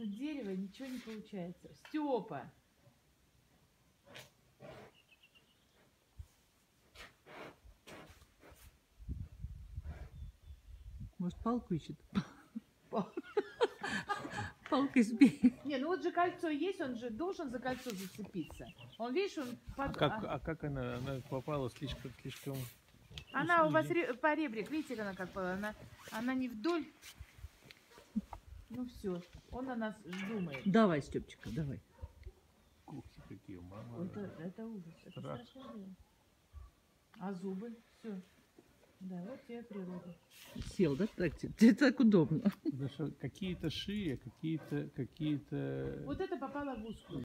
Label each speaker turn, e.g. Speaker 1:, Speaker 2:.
Speaker 1: на дерево, и ничего не получается. Степа!
Speaker 2: Может, палку ищет? Палкой сбей.
Speaker 1: Не, ну вот же кольцо есть, он же должен за кольцо зацепиться. Он, видишь, он...
Speaker 3: Как она попала слишком...
Speaker 1: Она у вас по ребрик, видите, она как была? Она не вдоль. Ну все, он на нас думает.
Speaker 2: Давай, Степчика, давай.
Speaker 3: Когти какие, мама.
Speaker 1: Это ужас, это
Speaker 3: Страшно.
Speaker 1: страшное дело. А зубы? Все. Да, вот тебе природа.
Speaker 2: Сел, да? Так, тебе так удобно.
Speaker 3: Какие-то шеи, какие-то...
Speaker 1: Вот это попало в узкую.